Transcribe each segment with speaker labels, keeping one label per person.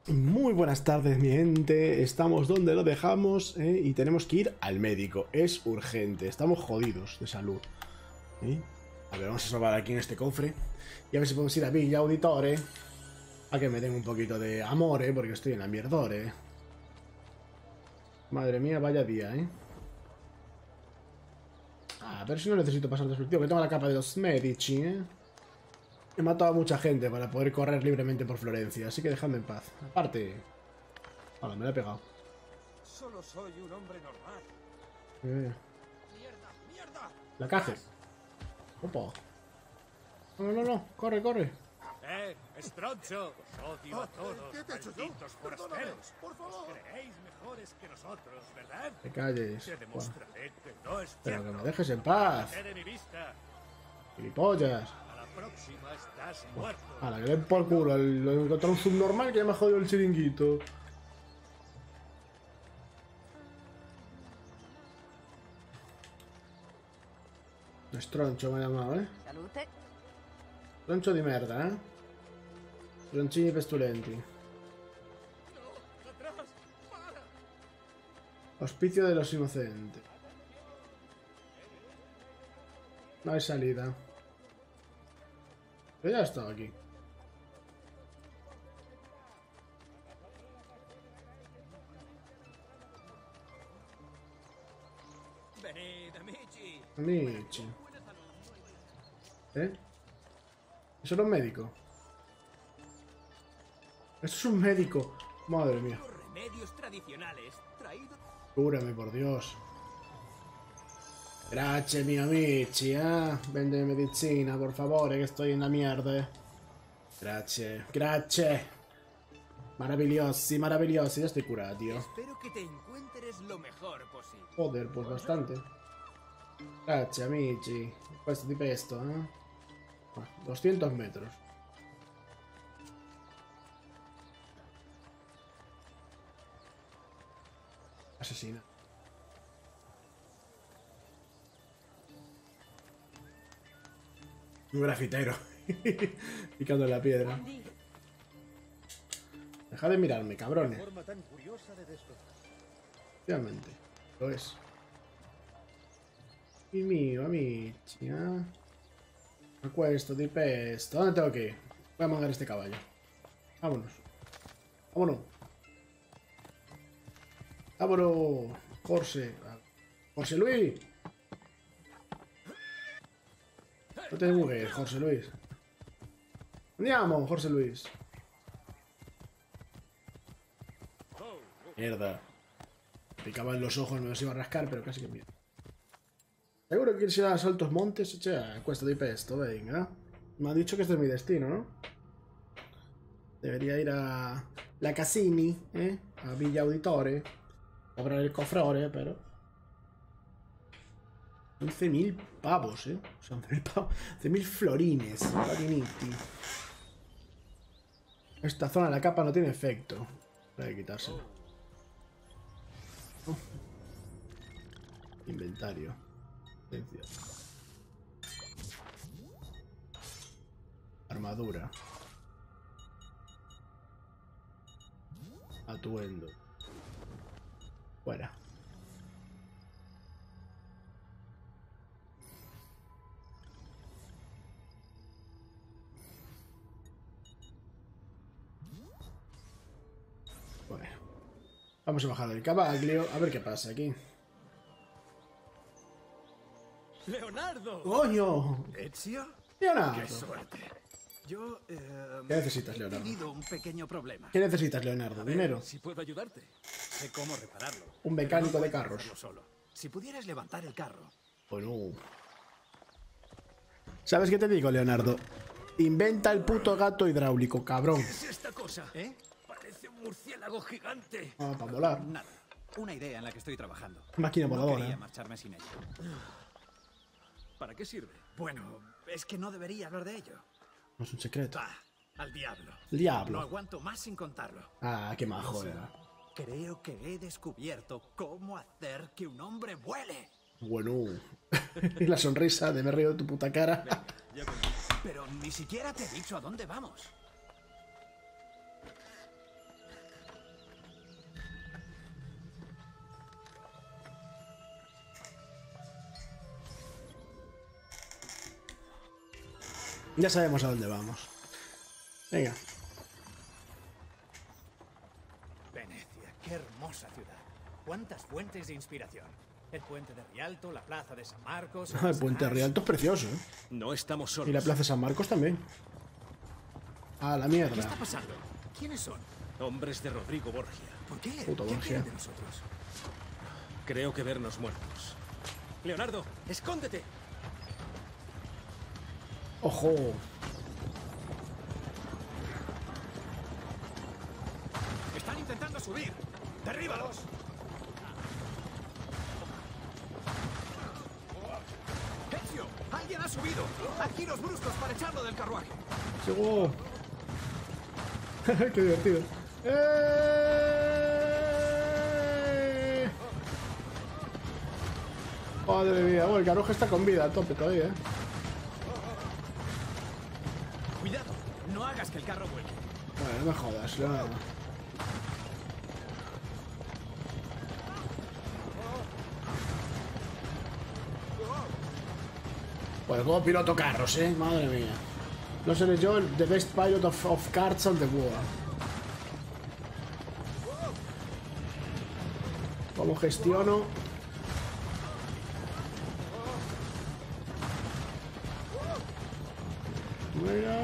Speaker 1: Muy buenas tardes, mi gente. Estamos donde lo dejamos, y tenemos que ir al médico. Es urgente. Estamos jodidos de salud. A ver, vamos a salvar aquí en este cofre. Y a ver si podemos ir a Villa Auditore. A que me den un poquito de amor, porque estoy en la mierdore. Madre mía, vaya día, pero si no necesito pasar despertivo, que tengo la capa de los medici, He matado a mucha gente para poder correr libremente por Florencia, así que dejadme en paz. Aparte... Hola, me la he pegado.
Speaker 2: Solo soy un hombre normal.
Speaker 1: ¡Mierda!
Speaker 2: ¡Mierda!
Speaker 1: La caje. Opa. No. Corre, corre.
Speaker 2: Stroncho! Os odio a todos,
Speaker 3: ¿Qué te he hecho yo?
Speaker 2: malditos forasteros.
Speaker 3: Por favor.
Speaker 2: Os creéis mejores que nosotros, ¿verdad?
Speaker 1: Te calles.
Speaker 2: Te demostraré que no es
Speaker 1: Pero que
Speaker 2: cierto.
Speaker 1: me dejes en paz.
Speaker 2: Sé de mi vista.
Speaker 1: Gilipollas.
Speaker 2: A la próxima estás muerto.
Speaker 1: A la que den por culo. Lo encontré un subnormal que ya me ha jodido el chiringuito. Stroncho me ha llamado,
Speaker 4: Salute.
Speaker 1: Stroncho di merda, Stroncini pestulenti.
Speaker 2: ¡No! ¡Atrás! ¡Para!
Speaker 1: Hospicio de los inocentes. No hay salida. Pero ya he estado aquí.
Speaker 2: Venid, amici.
Speaker 1: Amici. ¿Eso era un médico? Eso es un médico. Madre mía.
Speaker 2: Los remedios tradicionales traídos.
Speaker 1: Cúrame, por Dios. Grazie, mio amici, Vende medicina, por favore, che sto in la mierda, Grazie, grazie. Maravillosi, maravillosi. Ya estoy curado, tío.
Speaker 2: Espero que te encuentres lo mejor posible.
Speaker 1: Joder, pues bastante. Grazie, amici. Questo di pesto, 200 metros. Asesina. Un grafitero. Picando en la piedra. Deja de mirarme, cabrones.
Speaker 3: Forma tan curiosa de despertar.
Speaker 1: Efectivamente, lo es. Y mío, amici, A questo di pesto. ¿Dónde tengo que ir? Voy a mangar este caballo. Vámonos. Vámonos. Vámonos. Jorge. Jorge Luis. No te bugues, Jorge Luis. Andiamo, Jorge Luis. Mierda. Picaba en los ojos, me los iba a rascar, pero casi que mierda. Seguro que irse a los altos montes, cioè, questo di pesto, venga. Me ha dicho que este es mi destino, ¿no? Debería ir a la Cassini, a Villa Auditore. A abrir el cofre, pero... 11.000 pavos, O sea, 11.000 pavos. 11.000 florines. Floriniti. Esta zona de la capa no tiene efecto. Hay que quitárselo. Inventario. Armadura. Atuendo. Fuera. Bueno. Vamos a bajar del caballo. A ver qué pasa aquí.
Speaker 2: ¡Leonardo!
Speaker 1: ¡Coño!
Speaker 2: ¿Ezio?
Speaker 1: ¡Leonardo!
Speaker 2: ¡Qué suerte! Yo,
Speaker 1: ¿Qué necesitas,
Speaker 2: he
Speaker 1: Leonardo?
Speaker 2: tenido un pequeño problema.
Speaker 1: ¿Qué necesitas, Leonardo? ¿Dinero?
Speaker 2: Si puedo ayudarte. Sé cómo repararlo.
Speaker 1: Un mecánico
Speaker 2: pero no
Speaker 1: de
Speaker 2: puedo
Speaker 1: carros.
Speaker 2: hacerlo solo. Si pudieras levantar el carro.
Speaker 1: Bueno. ¿Sabes qué te digo, Leonardo? Inventa el puto gato hidráulico, cabrón.
Speaker 2: ¿Qué es esta cosa? Parece un murciélago gigante.
Speaker 1: Para volar.
Speaker 5: Nada, una idea en la que estoy trabajando.
Speaker 1: Máquina
Speaker 5: No
Speaker 1: voladora.
Speaker 5: quería marcharme sin ella.
Speaker 2: ¿Para qué sirve?
Speaker 5: Bueno, es que no debería hablar de ello.
Speaker 1: No es un secreto.
Speaker 5: Ah, al diablo.
Speaker 1: El diablo.
Speaker 5: No aguanto más sin contarlo.
Speaker 1: Ah, qué majo era.
Speaker 5: Creo que he descubierto cómo hacer que un hombre vuele.
Speaker 1: Bueno. La sonrisa de me río de tu puta cara.
Speaker 5: Pero ni siquiera te he dicho a dónde vamos.
Speaker 1: Ya sabemos a dónde vamos. Venga.
Speaker 5: Venecia, qué hermosa ciudad. Cuántas fuentes de inspiración. El puente de Rialto, la plaza de San Marcos...
Speaker 1: El puente de Rialto es precioso, ¿eh?
Speaker 2: No estamos solos.
Speaker 1: Y la plaza de San Marcos también. Ah, la
Speaker 5: ¿Qué
Speaker 1: mierda.
Speaker 5: está pasando? ¿Quiénes son?
Speaker 2: Hombres de Rodrigo Borgia.
Speaker 5: ¿Por qué?
Speaker 1: Puto
Speaker 5: ¿Qué
Speaker 1: Borgia.
Speaker 5: quieren de nosotros?
Speaker 2: Creo que vernos muertos. Leonardo, escóndete.
Speaker 1: ¡Ojo!
Speaker 5: Están intentando subir. ¡Derríbalos! ¡Ezio! ¡Alguien ha subido! ¡Haz giros bruscos para echarlo del carruaje!
Speaker 1: ¡Llegó! ¡Qué divertido! Madre mía, bueno, el carruaje está con vida a tope todavía, ¿eh?
Speaker 5: ¡Cuidado! No hagas que el carro vuelque.
Speaker 1: Bueno, no me jodas, Leonardo. Bueno, como piloto carros, madre mía. No seré yo el the best pilot of carts on the world. ¿Cómo gestiono? Mira.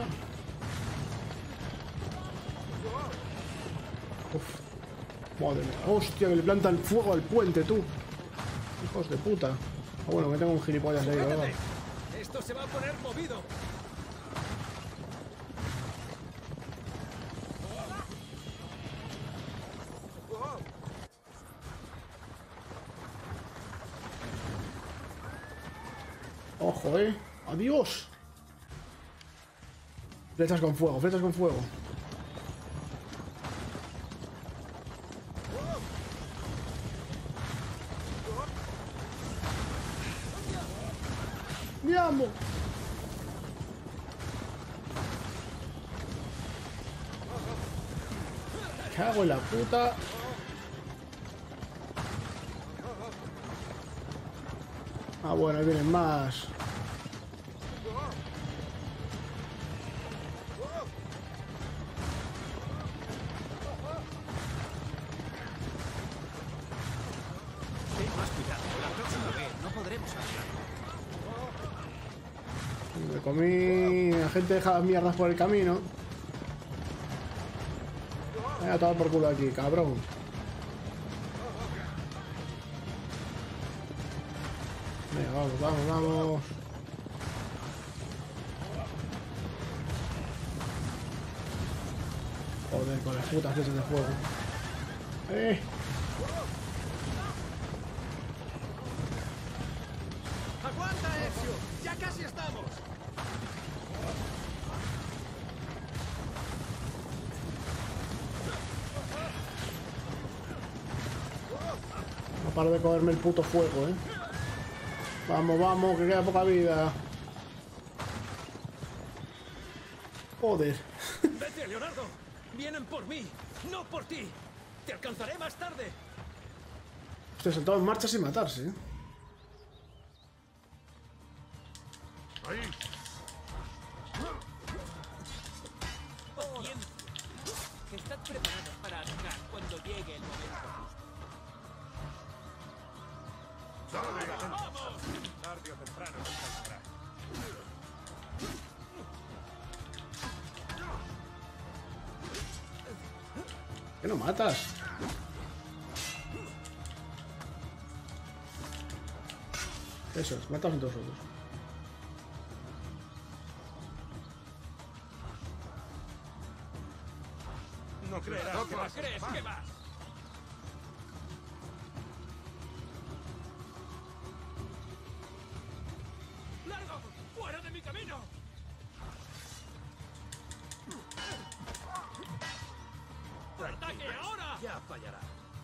Speaker 1: Uf. Madre mía. Hostia, que le plantan fuego al puente, tú. Hijos de puta. Ah, bueno, que tengo un gilipollas ahí, ¿verdad?
Speaker 2: Esto se va a poner movido.
Speaker 1: Ojo, Adiós. Flechas con fuego, flechas con fuego. ¡Mi amo! Cago en la puta. Ah, bueno, ahí vienen más.
Speaker 5: Ten más cuidado. La próxima vez no podremos hablar.
Speaker 1: Me comí... La gente deja las mierdas por el camino. Me voy a tomar por culo aquí, cabrón. Venga, vamos, vamos, vamos. Joder, con las putas flechas de fuego.
Speaker 5: ¡Aguanta, Ezio! ¡Ya casi estamos!
Speaker 1: No paro de cogerme el puto fuego, Vamos, vamos, que queda poca vida. Joder.
Speaker 2: Vete, Leonardo. Vienen por mí, no por ti. Te alcanzaré más tarde.
Speaker 1: Hostia, saltado en marcha sin matarse,
Speaker 3: Paciencia. Estad preparados para atacar cuando llegue el momento justo.
Speaker 2: Tarde o temprano se alcanzará.
Speaker 1: ¿Qué no matas? Eso, matas a todos otros.
Speaker 2: No creerás que vas. ¿Crees que vas? ¡Largo! ¡Fuera de mi camino! ¡Ataque ahora!
Speaker 5: Ya fallará.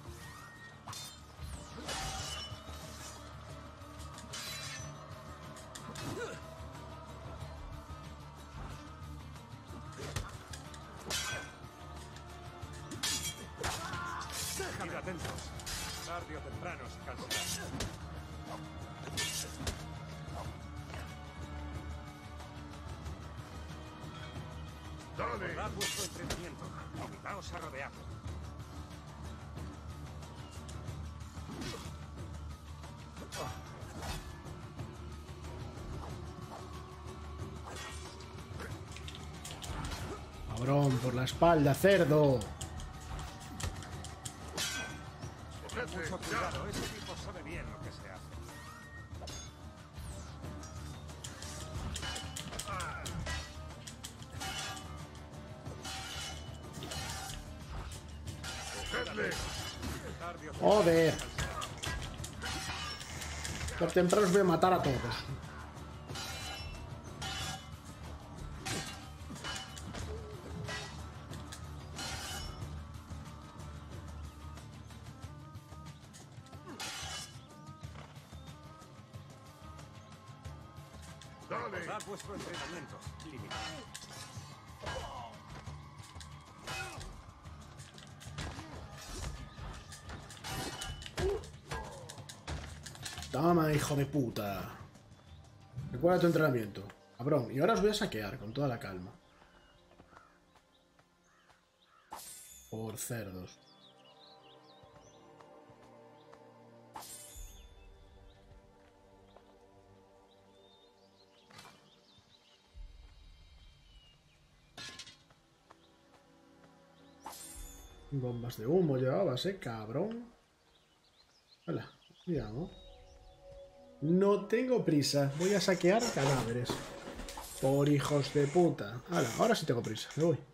Speaker 2: Id atentos. Tarde o temprano se cansará. Recordad vuestro entrenamiento. Obligaos a rodearlo.
Speaker 1: Cabrón, por la espalda, cerdo.
Speaker 2: Mucho cuidado, ese tipo sabe bien lo que se hace.
Speaker 1: Joder. Por temprano os voy a matar a todos.
Speaker 2: Recordad vuestro entrenamiento. Limitado.
Speaker 1: Toma, hijo de puta. Recuerda tu entrenamiento. Cabrón, y ahora os voy a saquear con toda la calma. Por cerdos. Bombas de humo llevabas, cabrón. Hola, digamos. No tengo prisa. Voy a saquear cadáveres. Por hijos de puta. Hala, ahora sí tengo prisa. Me voy.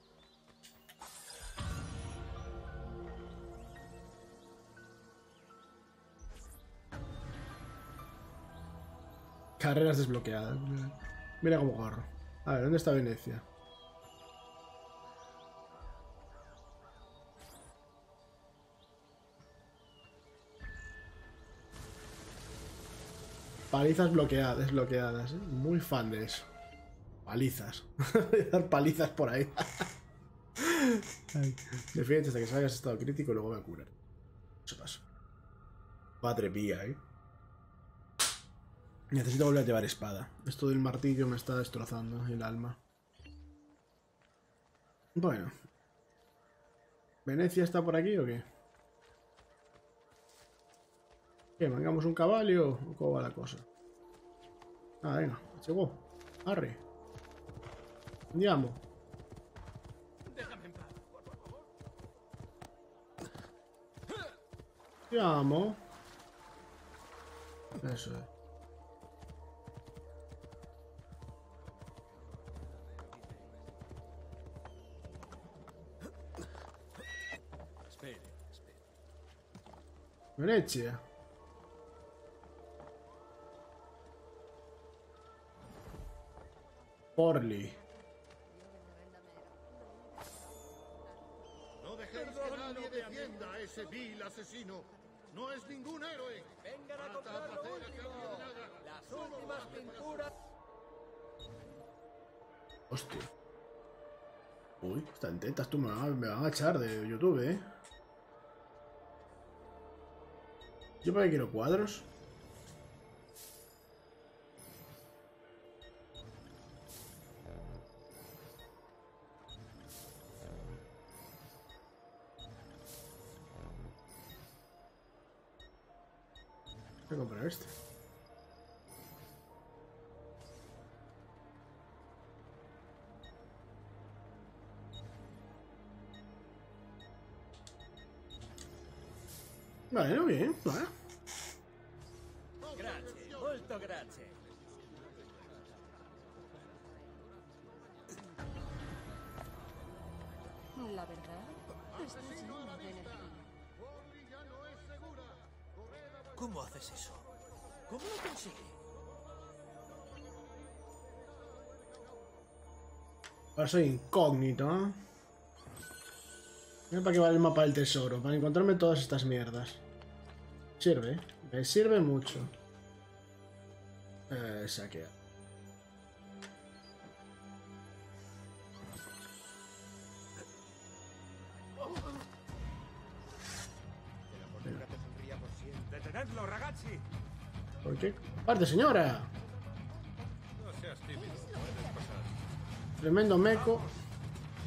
Speaker 1: Carreras desbloqueadas. Mira cómo corro. A ver, ¿dónde está Venecia? Palizas desbloqueadas. Muy fan de eso. Palizas. Voy a dar palizas por ahí. Defiende hasta que salgas estado crítico y luego voy a curar. Eso pasa. Padre mía, Necesito volver a llevar espada. Esto del martillo me está destrozando el alma. Bueno. ¿Venecia está por aquí o qué? ¿Qué? ¿Mangamos un caballo o cómo va la cosa? Ah, venga, llegó. Arre. Andiamo.
Speaker 3: Déjame en paz, por favor.
Speaker 1: Andiamo. Eso es.
Speaker 2: Espere, espere.
Speaker 1: Venecia. Forli.
Speaker 4: No dejéis que nadie defienda a ese vil asesino. No es ningún héroe.
Speaker 3: Vengan a
Speaker 4: Mata
Speaker 3: comprar
Speaker 4: a
Speaker 3: lo
Speaker 4: placer a
Speaker 3: último.
Speaker 4: cambio de nada.
Speaker 3: Las últimas pinturas.
Speaker 1: Hostia. Uy, están tetas, tú me van a echar de YouTube, Yo para qué quiero cuadros. Voy a comprar este. Bueno, bien, vale.
Speaker 3: Grazie, molto grazie.
Speaker 6: La verdad, está lleno de energía.
Speaker 5: ¿Cómo haces eso? ¿Cómo lo consigues?
Speaker 1: Ahora soy incógnito, Mira para qué vale el mapa del tesoro. Para encontrarme todas estas mierdas. Sirve, me sirve mucho. Saquear.
Speaker 2: ¡Detenedlo, ragazzi!
Speaker 1: ¿Por qué? ¡Parte, señora!
Speaker 2: No seas tímido, puedes pasar.
Speaker 1: Tremendo meco.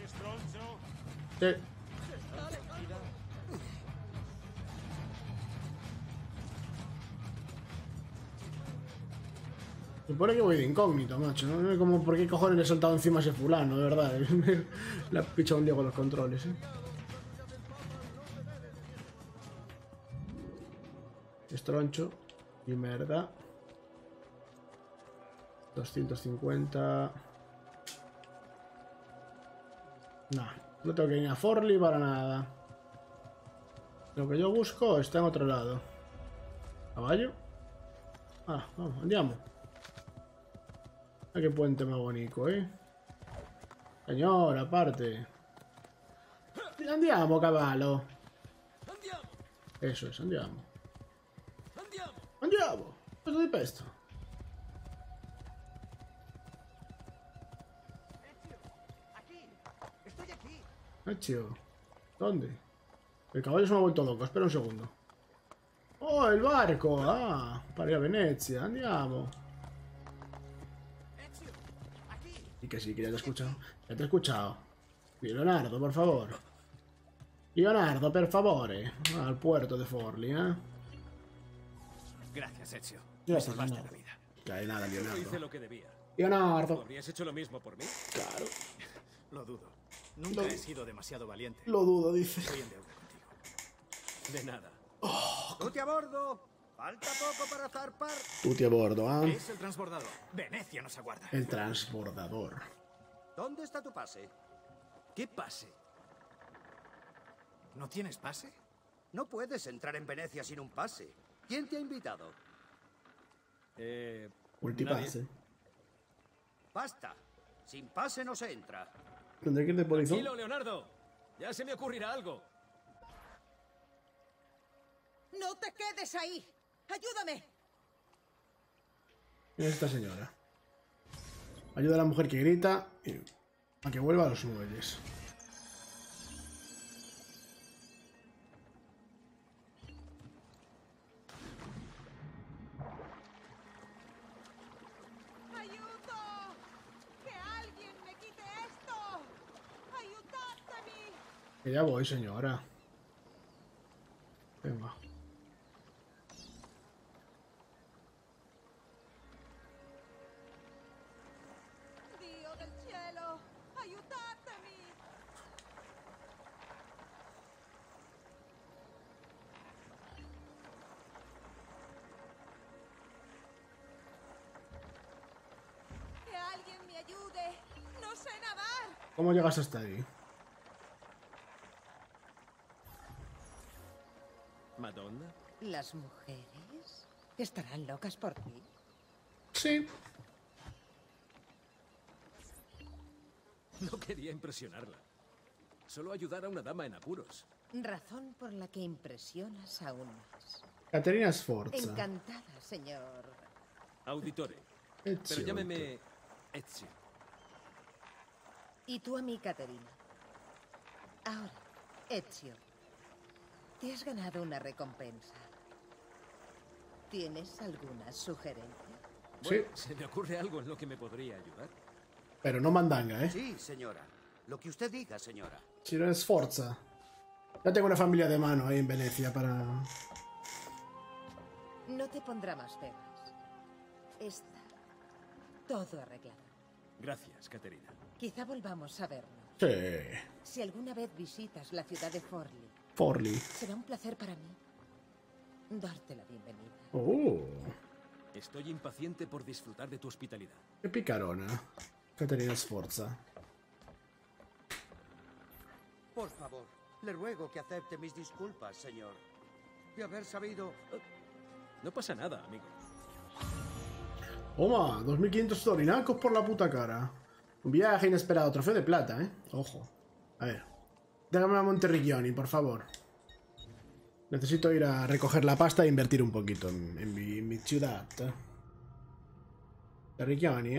Speaker 1: Sí. Supone que voy de incógnito, macho. No sé cómo por qué cojones le he saltado encima a ese fulano, de verdad. Le ha pichado un lío con los controles, Estroncho. Y merda. 250. No tengo que ir a Forli para nada. Lo que yo busco está en otro lado. ¿Caballo? Ah, vamos, andiamo. Ah, qué puente más bonito, Señor, aparte. Andiamo, caballo.
Speaker 2: Andiamo!
Speaker 1: Eso es, andiamo.
Speaker 2: Andiamo!
Speaker 1: Andiamo. Cosa di pesto?
Speaker 5: Estoy aquí.
Speaker 1: Ezio. ¿Dónde? El caballo se me ha vuelto loco. Espera un segundo. Oh, el barco. Ah, para ir a Venecia. Andiamo.
Speaker 5: Ezio, aquí.
Speaker 1: Y que sí, que ya te he escuchado. Ya te he escuchado. Leonardo, por favor. Leonardo, per favore. Al puerto de Forli,
Speaker 5: Gracias, Ezio.
Speaker 1: Ya
Speaker 5: Me
Speaker 1: está,
Speaker 5: salvaste
Speaker 1: no.
Speaker 5: la vida.
Speaker 1: Que hay nada,
Speaker 2: Hice
Speaker 1: Leonardo.
Speaker 2: lo que debía. ¿Tú
Speaker 1: Leonardo.
Speaker 2: habrías hecho lo mismo por mí?
Speaker 1: Claro.
Speaker 5: Lo dudo. Nunca he sido demasiado valiente.
Speaker 1: Lo dudo, dice.
Speaker 5: Estoy en deuda contigo.
Speaker 2: De nada.
Speaker 7: ¡Tutti a bordo! ¡Falta poco para zarpar!
Speaker 1: Tutti a bordo, ¿ah?
Speaker 5: Es el transbordador. Venecia nos aguarda.
Speaker 1: El transbordador.
Speaker 7: ¿Dónde está tu pase?
Speaker 2: ¿Qué pase?
Speaker 5: ¿No tienes pase?
Speaker 7: No puedes entrar en Venecia sin un pase. ¿Quién te ha invitado?
Speaker 1: Multipase.
Speaker 7: Basta. Sin pase no se entra.
Speaker 1: Tendré que ir de polizón.
Speaker 2: Tranquilo, Leonardo. Ya se me ocurrirá algo.
Speaker 6: ¡No te quedes ahí! ¡Ayúdame!
Speaker 1: Mira esta señora. Ayuda a la mujer que grita y a que vuelva a los muelles.
Speaker 6: ¡Ayudo! ¡Que alguien me quite esto! ¡Ayudadme!
Speaker 1: Que ya voy, señora. Venga.
Speaker 6: ¡Dio del cielo! ¡Ayudadme! ¡Que alguien me ayude! ¡No sé nadar!
Speaker 1: ¿Cómo llegas hasta ahí?
Speaker 2: ¿Madonna?
Speaker 6: ¿Las mujeres estarán locas por ti?
Speaker 1: Sí.
Speaker 2: No quería impresionarla. Solo ayudar a una dama en apuros.
Speaker 6: Razón por la que impresionas aún más.
Speaker 1: Caterina Sforza.
Speaker 6: Encantada, señor.
Speaker 2: Auditore.
Speaker 1: Ezio.
Speaker 2: Pero llámeme Ezio.
Speaker 6: Y tú a mí, Caterina. Ahora, Ezio, te has ganado una recompensa. ¿Tienes alguna sugerencia?
Speaker 2: Bueno, se me ocurre algo en lo que me podría ayudar.
Speaker 1: Pero no mandanga,
Speaker 7: Sí, señora. Lo que usted diga, señora.
Speaker 1: Si no es Sforza. Ya tengo una familia de mano ahí en Venecia para...
Speaker 6: No te pondrá más pegas. Está todo arreglado.
Speaker 2: Gracias, Caterina.
Speaker 6: Quizá volvamos a vernos.
Speaker 1: Sí.
Speaker 6: Si alguna vez visitas la ciudad de Forli,
Speaker 1: Forli.
Speaker 6: será un placer para mí darte la bienvenida.
Speaker 1: Oh.
Speaker 2: Estoy impaciente por disfrutar de tu hospitalidad.
Speaker 1: Qué picarona. Caterina Sforza.
Speaker 7: Por favor, le ruego que acepte mis disculpas, señor. De haber sabido...
Speaker 2: No pasa nada, amigo.
Speaker 1: Toma, 2500 zorinacos por la puta cara. Un viaje inesperado, trofeo de plata, Ojo. A ver. Déjame a Monterrigioni, por favor. Necesito ir a recoger la pasta e invertir un poquito en mi ciudad. Terrigioni,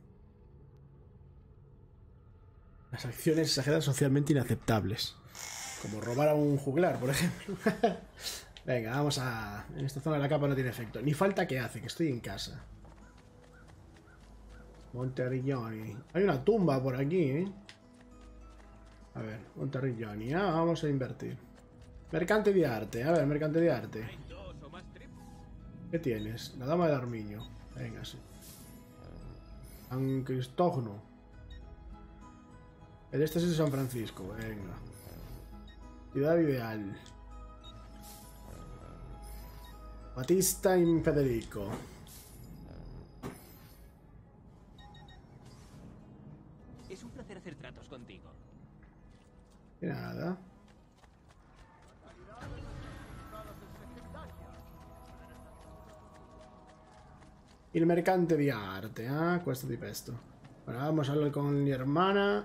Speaker 1: Las acciones exageradas socialmente inaceptables. Como robar a un juglar, por ejemplo. Venga, vamos a... En esta zona la capa no tiene efecto. Ni falta que hace, que estoy en casa. Monterrigioni. Hay una tumba por aquí, A ver, un terriglioni. Ah, vamos a invertir. Mercante de arte. A ver, mercante de arte.
Speaker 3: ¿Hay 2 o más trips?
Speaker 1: ¿Qué tienes? La dama de Armiño. Venga, sí. San Cristógono. El este es de San Francisco. Venga. Ciudad ideal. Batista y Federico.
Speaker 3: Es un placer hacer tratos contigo.
Speaker 1: Y nada. Il mercante di arte, questo di pesto. Ahora vamos a hablar con mi hermana.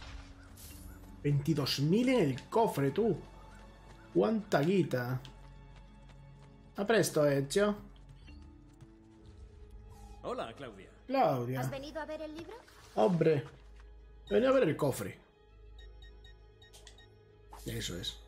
Speaker 1: 22.000 en el cofre, tú. Cuánta guita. A presto, Ezio.
Speaker 2: Hola, Claudia.
Speaker 1: Claudia.
Speaker 8: ¿Has venido a ver el libro?
Speaker 1: Hombre. Ven a ver el cofre. Eso es.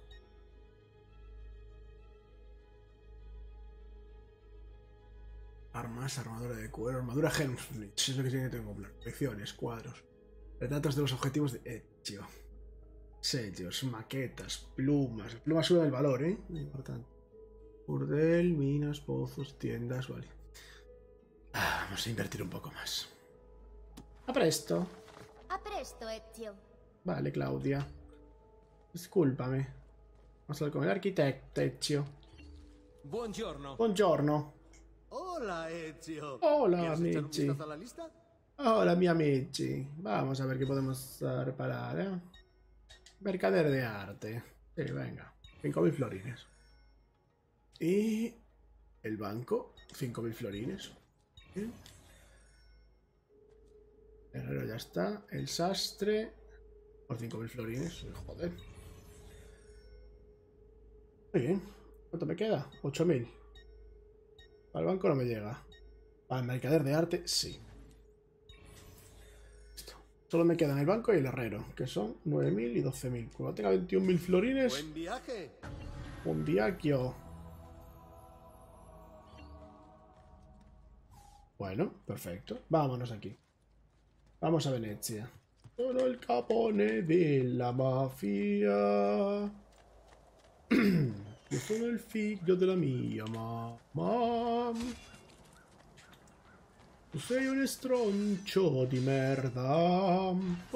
Speaker 1: Armas, armadura de cuero, armadura Helmsley. Eso es lo que tiene que tengo. Colecciones, cuadros. Retratos de los objetivos de Ezio. Sellos, maquetas, plumas. Plumas suben el valor, ¿eh? Muy importante. Burdel, minas, pozos, tiendas, vale. Vamos a invertir un poco más. A presto.
Speaker 8: A presto, Ezio.
Speaker 1: Vale, Claudia. Discúlpame. Vamos a hablar con el arquitecto, Ezio.
Speaker 2: Buongiorno.
Speaker 1: Buongiorno.
Speaker 7: Hola, Ezio.
Speaker 1: Hola,
Speaker 7: ¿Quieres echar un
Speaker 1: amici.
Speaker 7: vistazo a la lista?
Speaker 1: Hola, mi amici. Vamos a ver qué podemos reparar, ¿eh? Mercader de arte. Sí, venga. 5.000 florines. Y... el banco. 5.000 florines. ¿Sí? El herrero ya está. El sastre. Por 5.000 florines. Joder. Muy bien. ¿Cuánto me queda? 8.000. Para el banco no me llega. Para el mercader de arte, sí. Listo. Solo me quedan el banco y el herrero, que son 9.000 y 12.000. Cuando tenga 21.000 florines,
Speaker 7: Buen viaje.
Speaker 1: un viaggio. Bueno, perfecto. Vámonos aquí. Vamos a Venecia. Sono il capone della mafia. Io sono il figlio della mia mamma. Tu sei un stroncio di merda.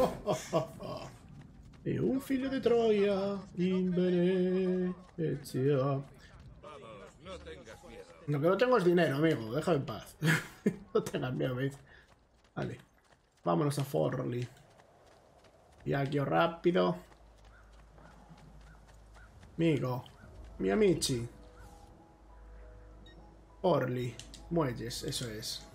Speaker 1: E un figlio di Troia in Venezia. Lo que no tengo es dinero, amigo. Déjame en paz. No tengas miedo, me dice. Vale. Vámonos a Forli. Viaggio rápido. Amigo. Mi amici. Forli. Muelles, eso es.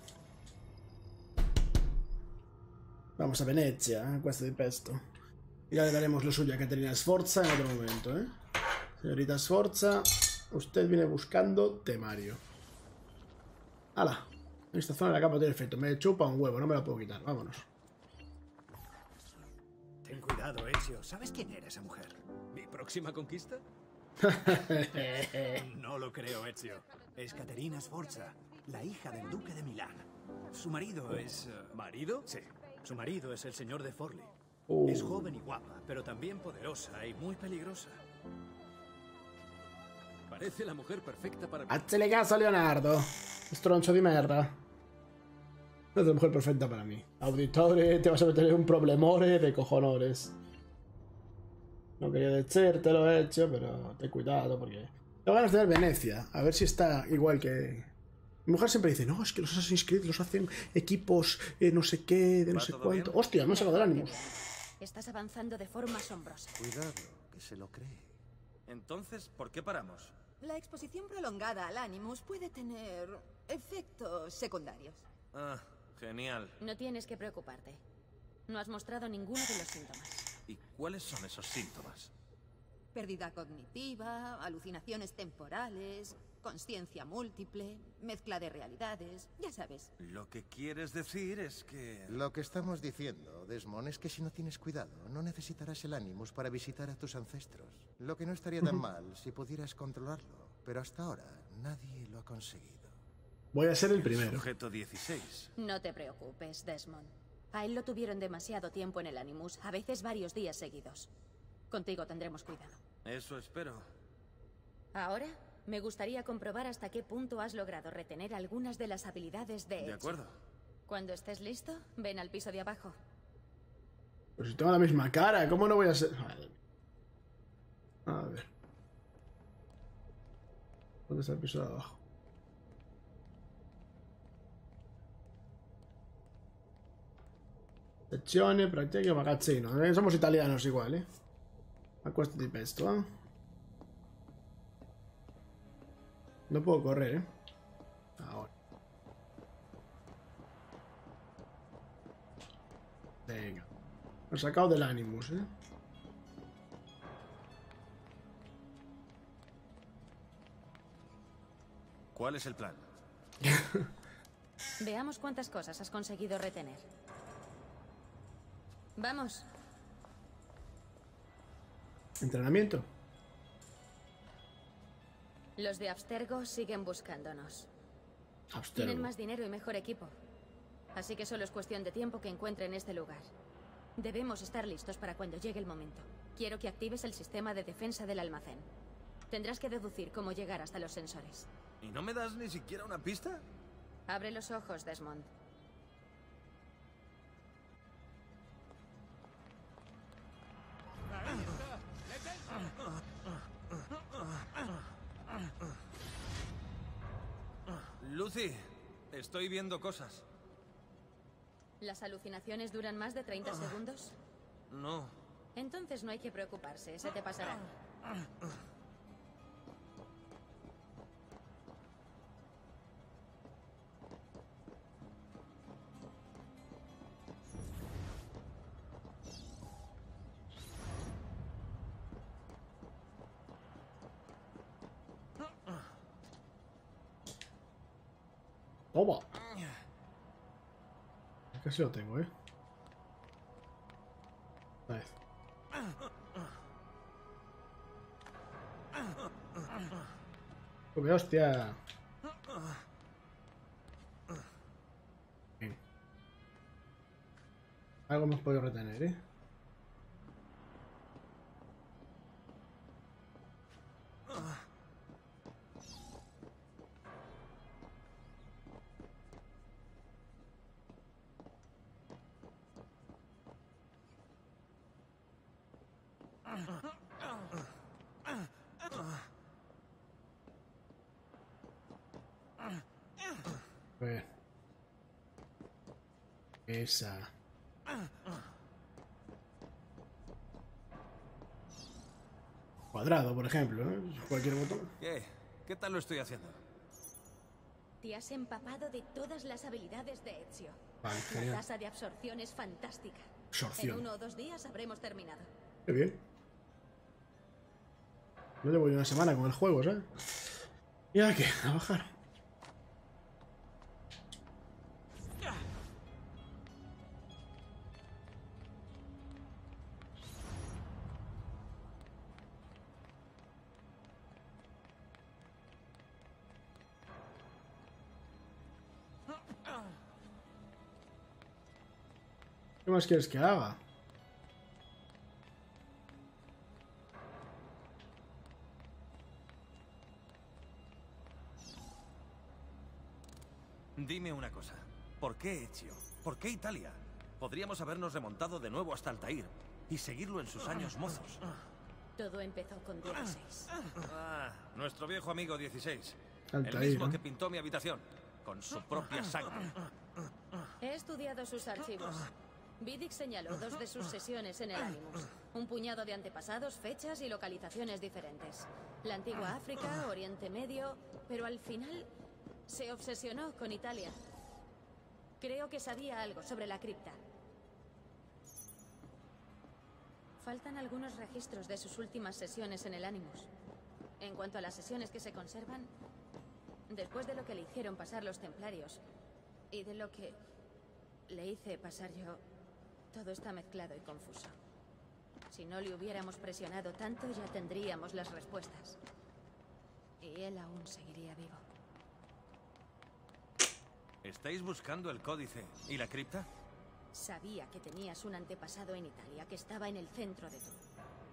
Speaker 1: Vamos a Venecia, questo di pesto. Ya le daremos lo suyo a Caterina Sforza en otro momento, ¿eh? Señorita Sforza, usted viene buscando temario. ¡Hala! En esta zona la capa tiene efecto. Me chupa un huevo, no me la puedo quitar. Vámonos.
Speaker 5: Ten cuidado, Ezio. ¿Sabes quién era esa mujer?
Speaker 2: ¿Mi próxima conquista?
Speaker 5: No lo creo, Ezio. Es Caterina Sforza, la hija del duque de Milán. Su marido es...
Speaker 2: ¿Marido?
Speaker 5: Sí, su marido es el señor de Forli. Es joven y guapa, pero también poderosa y muy peligrosa.
Speaker 2: Parece la mujer perfecta para...
Speaker 1: Hazzele caso a Leonardo. Stroncio di merda. No es la mujer perfecta para mí. Auditore, te vas a meter en un problemore de cojonores. No quería decírtelo, hecho, pero ten cuidado porque... Tengo ganas de ver Venecia. A ver si está igual que... Mi mujer siempre dice, no, es que los Assassin's Creed los hacen equipos no sé qué, de no sé cuánto. Hostia, me ha sacado del ánimo.
Speaker 8: Estás avanzando de forma asombrosa.
Speaker 7: Cuidado, que se lo cree.
Speaker 9: Entonces, ¿por qué paramos?
Speaker 6: La exposición prolongada al Animus puede tener efectos secundarios.
Speaker 9: Ah, genial.
Speaker 8: No tienes que preocuparte. No has mostrado ninguno de los síntomas.
Speaker 9: ¿Y cuáles son esos síntomas?
Speaker 6: Pérdida cognitiva, alucinaciones temporales, consciencia múltiple, mezcla de realidades, ya sabes.
Speaker 9: Lo que quieres decir es que...
Speaker 4: Lo que estamos diciendo, Desmond, es que si no tienes cuidado, no necesitarás el Animus para visitar a tus ancestros. Lo que no estaría tan mal si pudieras controlarlo, pero hasta ahora nadie lo ha conseguido.
Speaker 1: Voy a ser el primero.
Speaker 9: Sujeto 16.
Speaker 8: No te preocupes, Desmond. A él lo tuvieron demasiado tiempo en el Animus, a veces varios días seguidos. Contigo tendremos cuidado.
Speaker 9: Eso espero.
Speaker 8: Ahora, me gustaría comprobar hasta qué punto has logrado retener algunas de las habilidades de Ezio.
Speaker 9: De acuerdo.
Speaker 8: Cuando estés listo, ven al piso de abajo.
Speaker 1: Pero si tengo la misma cara, ¿cómo no voy a ser...? A ver. ¿Dónde está el piso de abajo? Sezione, pratica, magazzino. Somos italianos igual, ¿eh? A questo di pesto, ¿eh? No puedo correr, ¿eh? Ahora. Venga. Lo he sacado del Animus, ¿eh?
Speaker 9: ¿Cuál es el plan?
Speaker 8: Veamos cuántas cosas has conseguido retener. Vamos.
Speaker 1: Entrenamiento.
Speaker 8: Los de Abstergo siguen buscándonos.
Speaker 1: Abstergo.
Speaker 8: Tienen más dinero y mejor equipo. Así que solo es cuestión de tiempo que encuentren este lugar. Debemos estar listos para cuando llegue el momento. Quiero que actives el sistema de defensa del almacén. Tendrás que deducir cómo llegar hasta los sensores.
Speaker 9: ¿Y no me das ni siquiera una pista?
Speaker 8: Abre los ojos, Desmond.
Speaker 9: Lucy, estoy viendo cosas.
Speaker 8: ¿Las alucinaciones duran más de 30 segundos?
Speaker 9: No.
Speaker 8: Entonces no hay que preocuparse, se te pasará.
Speaker 1: Toma. Casi lo tengo, ¿eh? A ver. Come, hostia. Bien. Algo hemos podido retener, ¿eh? A ver. Esa. Cuadrado, por ejemplo, ¿eh? Cualquier botón.
Speaker 9: ¿Qué tal lo estoy haciendo?
Speaker 8: Te has empapado de todas las habilidades de Ezio.
Speaker 1: Vale,
Speaker 8: La
Speaker 1: genial.
Speaker 8: tasa de absorción es fantástica.
Speaker 1: Absorción.
Speaker 8: En 1 o 2 días habremos terminado.
Speaker 1: Qué bien. No llevo ni una semana con el juego, ¿sabes? ¿Ya qué? A bajar. ¿Qué más quieres que haga?
Speaker 9: Dime una cosa. ¿Por qué Ezio? ¿Por qué Italia? Podríamos habernos remontado de nuevo hasta Altair y seguirlo en sus años mozos.
Speaker 8: Todo empezó con 16.
Speaker 9: Ah, nuestro viejo amigo 16.
Speaker 1: Altair,
Speaker 9: El mismo
Speaker 1: ¿no?
Speaker 9: que pintó mi habitación. Con su propia sangre.
Speaker 8: He estudiado sus archivos. Vidic señaló 2 de sus sesiones en el Animus. Un puñado de antepasados, fechas y localizaciones diferentes. La antigua África, Oriente Medio... Pero al final se obsesionó con Italia. Creo que sabía algo sobre la cripta. Faltan algunos registros de sus últimas sesiones en el Animus. En cuanto a las sesiones que se conservan, después de lo que le hicieron pasar los templarios y de lo que le hice pasar yo, todo está mezclado y confuso. Si no le hubiéramos presionado tanto, ya tendríamos las respuestas. Y él aún seguiría vivo.
Speaker 9: ¿Estáis buscando el códice y la cripta?
Speaker 8: Sabía que tenías un antepasado en Italia que estaba en el centro de todo.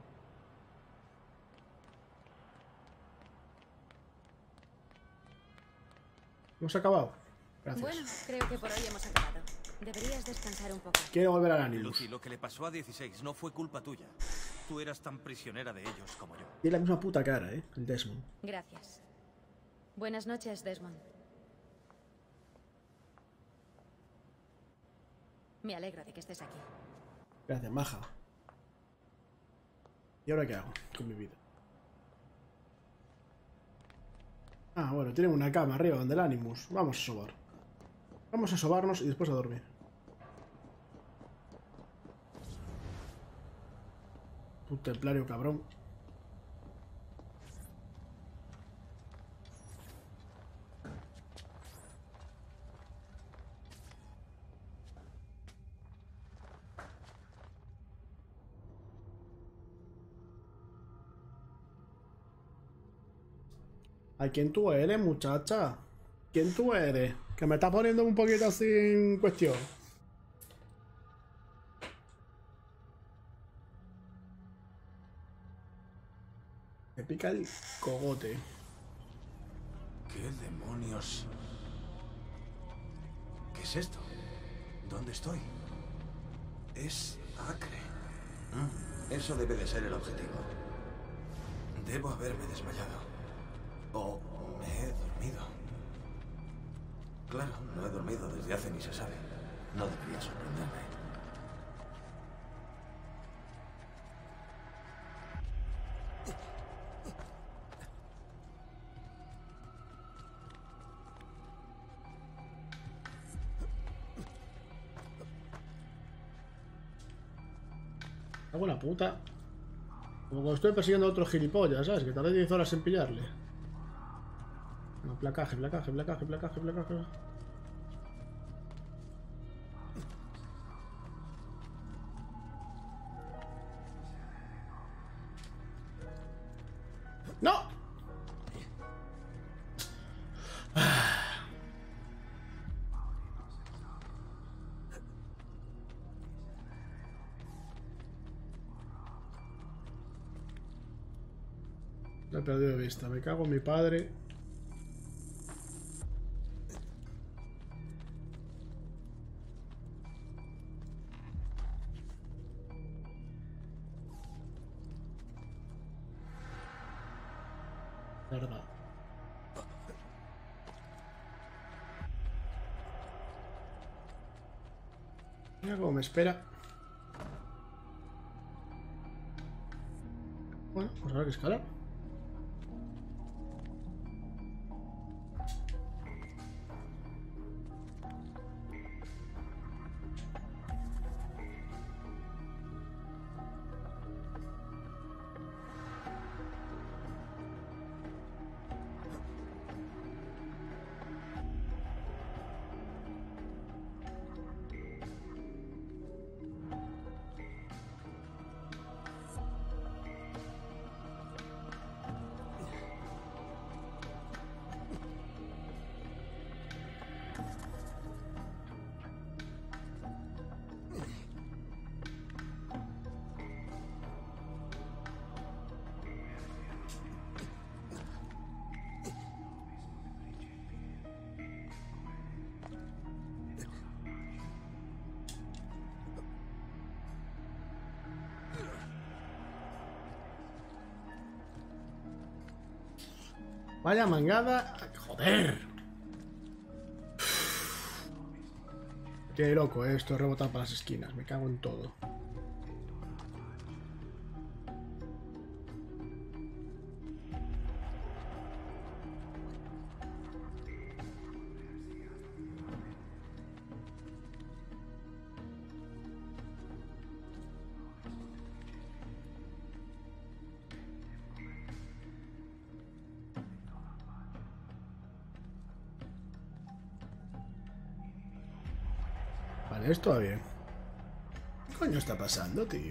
Speaker 1: ¿Hemos acabado? Gracias.
Speaker 8: Bueno, creo que por hoy hemos acabado. Deberías descansar un poco.
Speaker 1: Quiero volver al Animus.
Speaker 9: Lucy, lo que le pasó a 16 no fue culpa tuya. Tú eras tan prisionera de ellos como yo.
Speaker 1: Tiene la misma puta cara, el Desmond.
Speaker 8: Gracias. Buenas noches, Desmond. Me alegro de que estés aquí.
Speaker 1: Gracias, maja. ¿Y ahora qué hago con mi vida? Ah, bueno, tienen una cama arriba donde el Animus. Vamos a sobar. Vamos a sobarnos y después a dormir. Un templario cabrón. ¿A quién tú eres, muchacha? ¿Quién tú eres? Que me está poniendo un poquito así en cuestión. Me pica el cogote.
Speaker 10: ¿Qué demonios? ¿Qué es esto? ¿Dónde estoy? Es Acre.
Speaker 11: Eso debe de ser el objetivo.
Speaker 10: Debo haberme desmayado. O me he dormido.
Speaker 11: Claro, no he dormido desde hace ni se sabe. No debería sorprenderme.
Speaker 1: Hago la puta. Como cuando estoy persiguiendo a otro gilipollas, ¿sabes? Que tardé 10 horas en pillarle. No, placaje, placaje, placaje, placaje, placaje. ¡No! Lo he perdido de vista. Me cago en mi padre. Verdad. Mira cómo me espera. Bueno, pues habrá que escalar. Vaya mangada. Joder. Qué loco, esto rebota para las esquinas. Me cago en todo. Vale, esto va bien. ¿Qué coño está pasando, tío?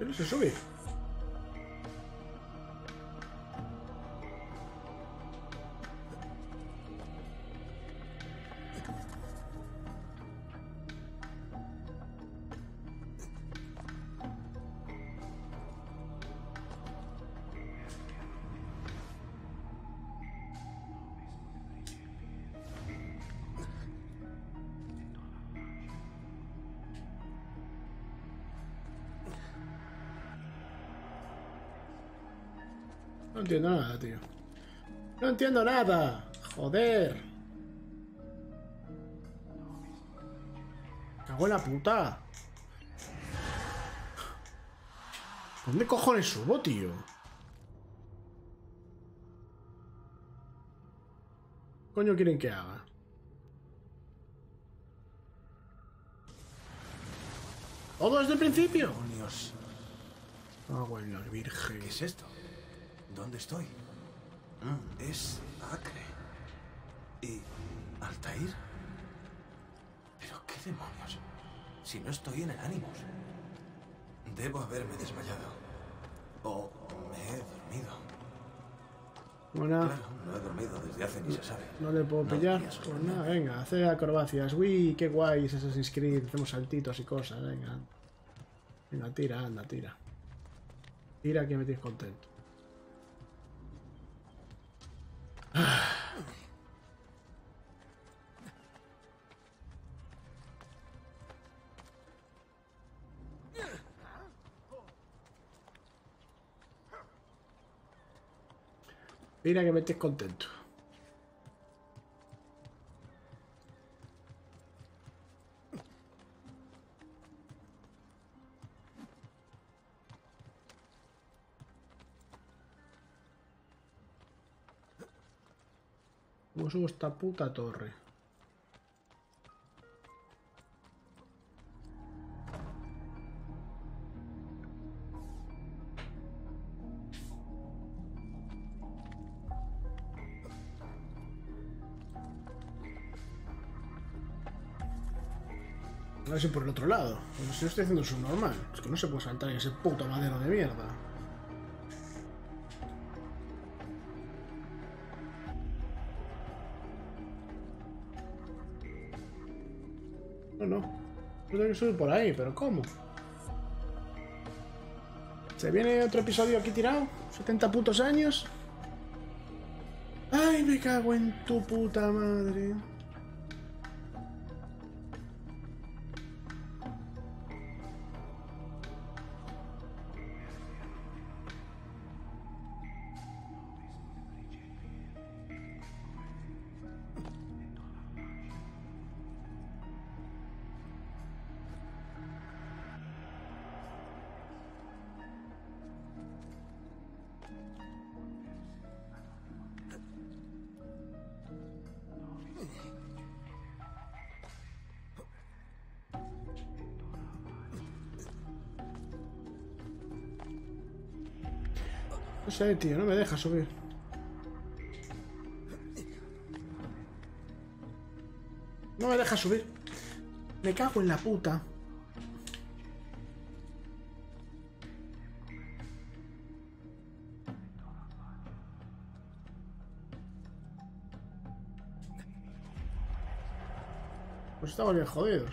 Speaker 1: Pero se sube. No entiendo nada, tío. No entiendo nada. Joder. Cago en la puta. ¿Dónde cojones subo, tío? ¿Qué coño quieren que haga? ¿Todo desde el principio?
Speaker 10: Dios.
Speaker 1: Agua en la virgen.
Speaker 10: ¿Qué es esto? ¿Dónde estoy? Es Acre. ¿Y Altair? ¿Pero qué demonios? Si no estoy en el Animus. Debo haberme desmayado. O me he dormido.
Speaker 1: Bueno,
Speaker 10: Claro, no he dormido desde hace ni se sabe.
Speaker 1: no le puedo pillar.
Speaker 10: debería
Speaker 1: Pues
Speaker 10: sorprender.
Speaker 1: nada, venga, hacer acrobacias. Uy, qué guay es Assassin's Creed. Hacemos saltitos y cosas, venga. Venga, tira, anda, tira. Tira que me tienes contento. Mira que me estés contento. ¿Cómo subo esta puta torre? A ver si por el otro lado. Pues si yo estoy haciendo subnormal. Es que no se puede saltar en ese puto madero de mierda. No. Yo tengo que subir por ahí, pero ¿cómo? ¿Se viene otro episodio aquí tirado? ¿70 putos años? ¡Ay, me cago en tu puta madre! No sé, tío, no me deja subir. No me deja subir. Me cago en la puta. Pues estamos bien jodidos.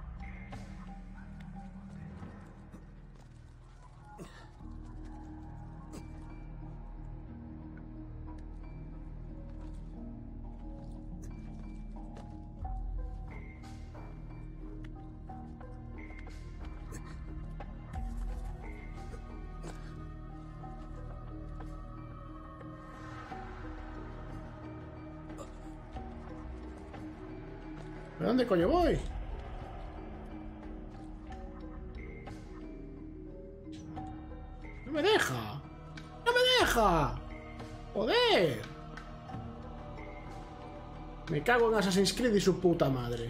Speaker 1: ¿Pero dónde coño voy? ¡No me deja! ¡No me deja! ¡Joder! Me cago en Assassin's Creed y su puta madre.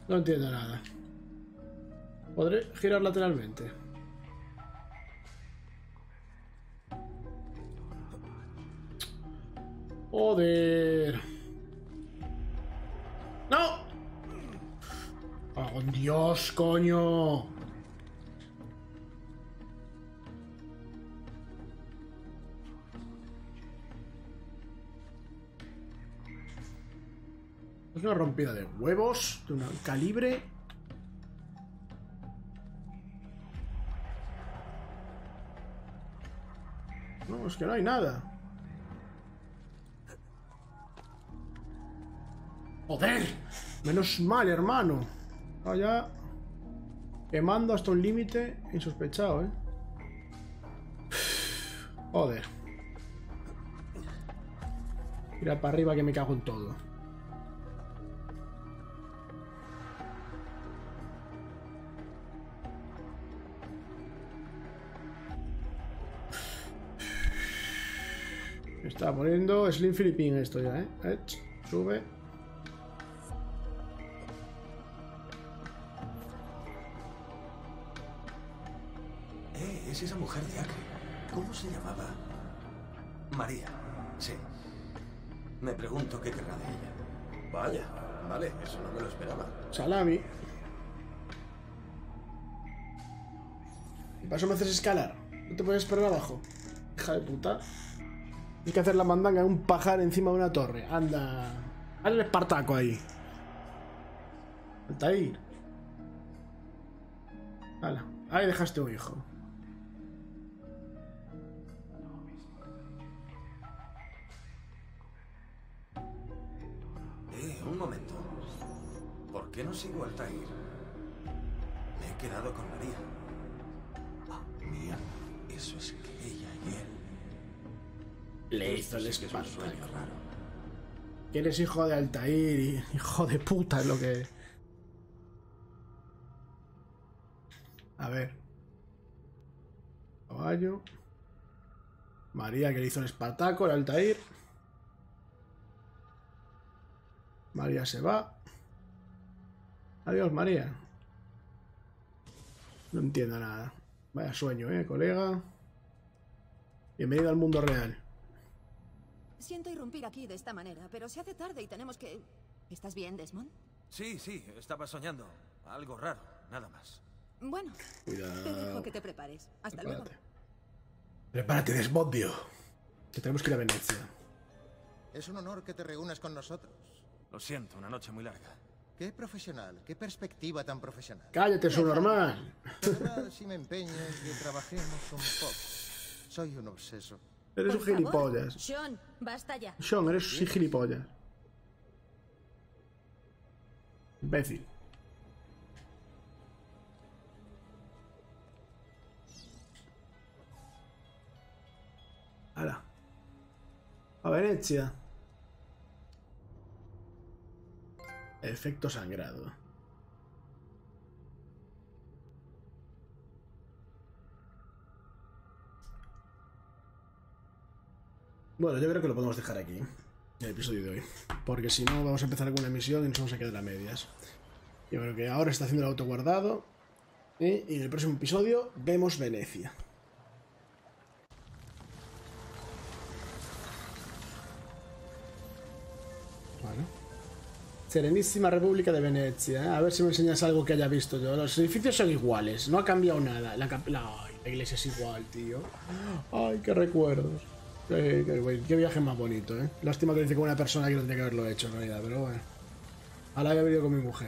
Speaker 1: No entiendo nada. ¿Podré girar lateralmente? Joder. ¡No! ¡Oh, Dios, coño! Es una rompida de huevos de un calibre. No, es que no hay nada. ¡Joder! Menos mal, hermano. Vaya. Quemando hasta un límite insospechado, ¿eh? Joder. Mira para arriba que me cago en todo. Me está poniendo Slim Philippine esto ya, ¿eh? Sube.
Speaker 10: Es esa mujer de Acre. ¿Cómo se llamaba? María. Sí. Me pregunto qué querrá de ella.
Speaker 11: Vaya, vale, eso no me lo esperaba.
Speaker 1: Salami. ¿Y para eso me haces escalar? ¿No te puedes esperar abajo? Hija de puta. Hay que hacer la mandanga en un pajar encima de una torre. Anda. Hazle el Espartaco ahí. Altair. Hala. Ahí dejaste un hijo.
Speaker 10: Un momento. ¿Por qué no sigo a Altair? Me he quedado con María. Ah, mía. Eso es que ella y él...
Speaker 1: Le hizo el
Speaker 10: Esto sí que es un
Speaker 1: Espartaco.
Speaker 10: sueño raro.
Speaker 1: Que eres hijo de Altair y hijo de puta es lo que... A ver. Caballo. María que le hizo el Espartaco, el Altair. María se va. Adiós, María. No entiendo nada. Vaya sueño, colega. Bienvenido al mundo real.
Speaker 12: Siento irrumpir aquí de esta manera, pero se hace tarde y tenemos que... ¿Estás bien, Desmond?
Speaker 9: Sí, estaba soñando. Algo raro, nada más.
Speaker 12: Bueno,
Speaker 1: Cuidado.
Speaker 12: te dejo que te prepares. Hasta luego.
Speaker 1: Prepárate, Desmondio. Que tenemos que ir a Venecia.
Speaker 4: Es un honor que te reúnas con nosotros.
Speaker 9: Lo siento, una noche muy larga.
Speaker 4: Qué profesional, qué perspectiva tan profesional.
Speaker 1: Cállate, subnormal.
Speaker 4: De verdad, si me empeño en que trabajemos un poco. Soy un obseso.
Speaker 1: Eres un
Speaker 8: Por favor,
Speaker 1: gilipollas.
Speaker 8: Sean, basta ya.
Speaker 1: Sean, eres un gilipollas. Imbécil. Hala. A Venecia. Efecto sangrado. Bueno, yo creo que lo podemos dejar aquí, el episodio de hoy. Porque si no, vamos a empezar alguna misión y nos vamos a quedar a medias. Yo creo que ahora está haciendo el autoguardado. Y en el próximo episodio vemos Venecia. Bueno. Serenísima República de Venecia, ¿eh? A ver si me enseñas algo que haya visto yo. Los edificios son iguales, no ha cambiado nada. La iglesia es igual, tío. Ay, qué recuerdos. Qué viaje más bonito, ¿eh? Lástima que lo hice con una persona que no tenía que haberlo hecho en realidad, pero bueno. Ahora había venido con mi mujer.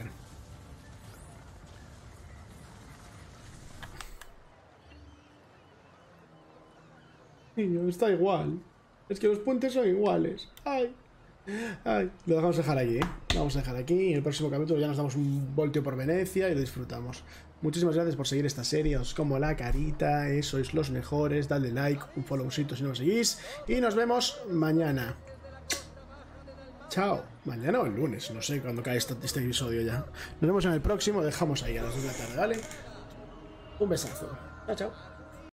Speaker 1: Niño, está igual. Es que los puentes son iguales. Ay. Ay, lo dejamos dejar aquí, ¿eh? Lo vamos a dejar aquí y en el próximo capítulo ya nos damos un volteo por Venecia y lo disfrutamos. Muchísimas gracias por seguir esta serie, os como la carita, sois los mejores, dadle like, un followcito si no lo seguís y nos vemos mañana. Chao, mañana o el lunes, no sé cuándo cae este episodio ya. Nos vemos en el próximo, dejamos ahí a las 2 de la tarde, ¿vale? Un besazo. Chao, chao.